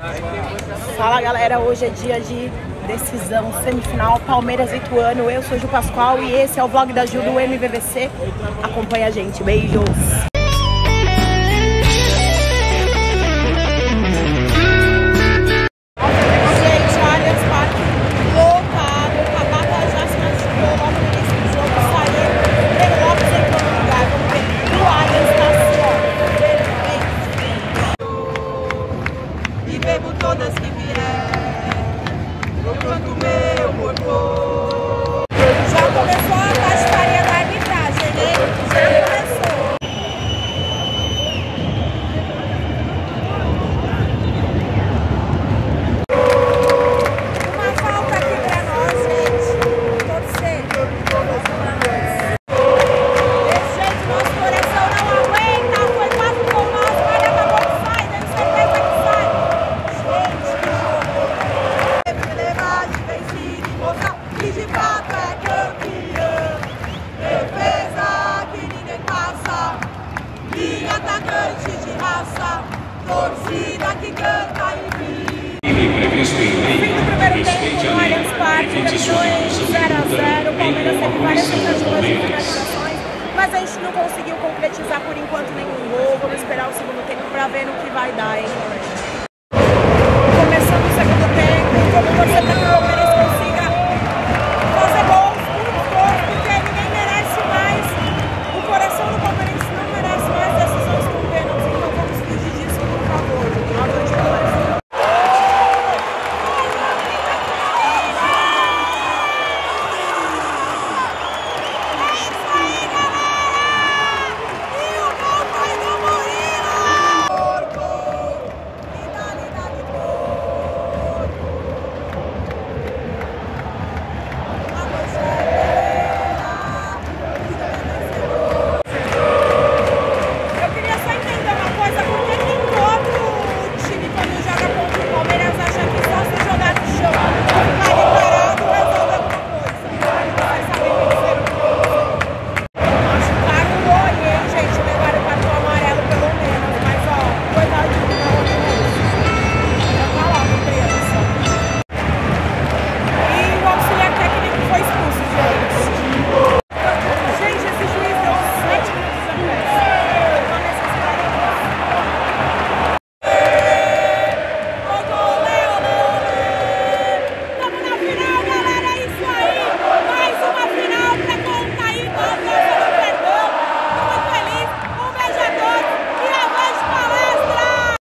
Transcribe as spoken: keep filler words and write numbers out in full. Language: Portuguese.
Fala galera, hoje é dia de decisão, semifinal, Palmeiras e Ituano. Eu sou Ju Pascoal e esse é o vlog da Ju do M V V C. Acompanha a gente, beijos! Bebo todas que vier, eu canto meu corpo. Já começou a baixaria da arbitragem, né? Já começou. Uma falta aqui pra nós, gente. Torcer. Esse jeito, nosso coração não aguenta. Foi quase com nós, mas acabou que sai, dando certeza que sai. E de fato é campeão, defesa que ninguém passa, linha atacante de raça, torcida que canta e vive. Fim do primeiro tempo no Allianz Parque, terminou zero a zero, o Palmeiras teve várias tentativas de finalizações, mas a gente não conseguiu concretizar por enquanto nenhum gol. Vamos esperar o segundo tempo para ver no que vai dar, hein, galera.